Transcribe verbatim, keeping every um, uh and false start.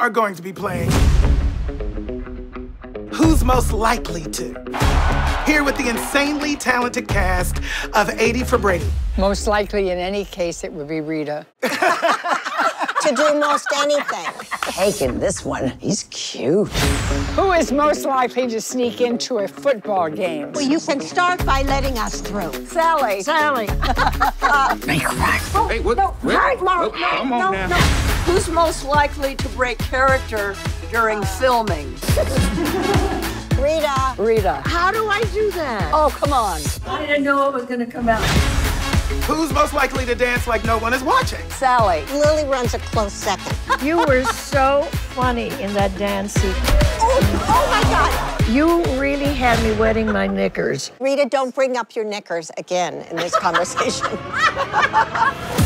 are going to be playing Who's Most Likely To? Here with the insanely talented cast of eighty for Brady. Most likely, in any case, it would be Rita. To do most anything. Taking this one, he's cute. Who is most likely to sneak into a football game? Well, you can start by letting us through. Sally. Sally. uh, Make crack. Oh, hey, what? No, Wait, right, Mark. oh, No, come on no, now. no. Who's most likely to break character during filming? Rita. Rita. How do I do that? Oh, come on. I didn't know it was going to come out. Who's most likely to dance like no one is watching? Sally. Lily runs a close second. You were so funny in that dance sequence. Oh, oh my God. You really had me wetting my knickers. Rita, don't bring up your knickers again in this conversation.